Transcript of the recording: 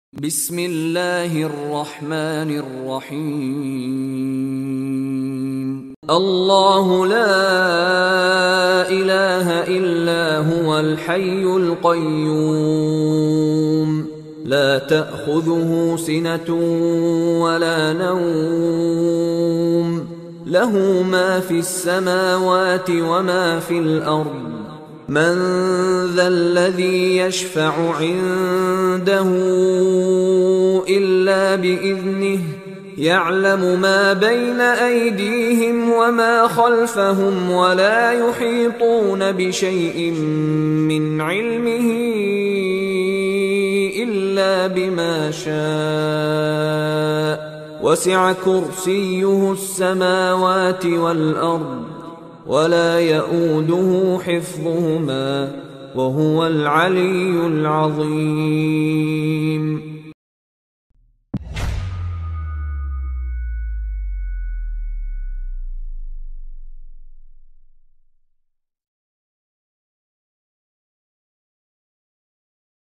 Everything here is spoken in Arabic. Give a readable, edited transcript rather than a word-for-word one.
بسم الله الرحمن الرحيم الله لا إله إلا هو الحي القيوم لا تأخذه سنة ولا نوم له ما في السماوات وما في الأرض من ذا الذي يشفع عنده إلا بإذنه يعلم ما بين أيديهم وما خلفهم ولا يحيطون بشيء من علمه إلا بما شاء وسع كرسيه السماوات والأرض ولا يؤوده حفظهما وهو العلي العظيم